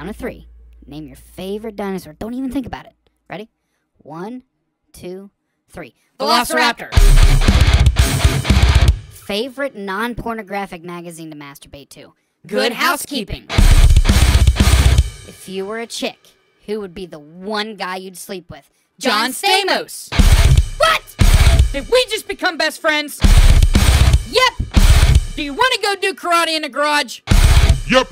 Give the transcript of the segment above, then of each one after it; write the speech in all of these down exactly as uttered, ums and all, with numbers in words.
count of three, name your favorite dinosaur. Don't even think about it. Ready? One, two, three. Velociraptor. Favorite non-pornographic magazine to masturbate to. Good Housekeeping. If you were a chick, who would be the one guy you'd sleep with? John Stamos. What? Did we just become best friends? Yep. Do you want to go do karate in the garage? Yep.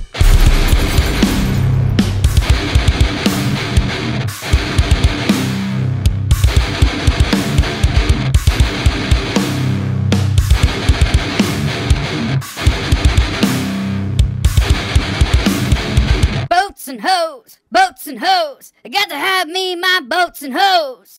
Boats and hoes, boats and hoes. I got to have me my boats and hoes.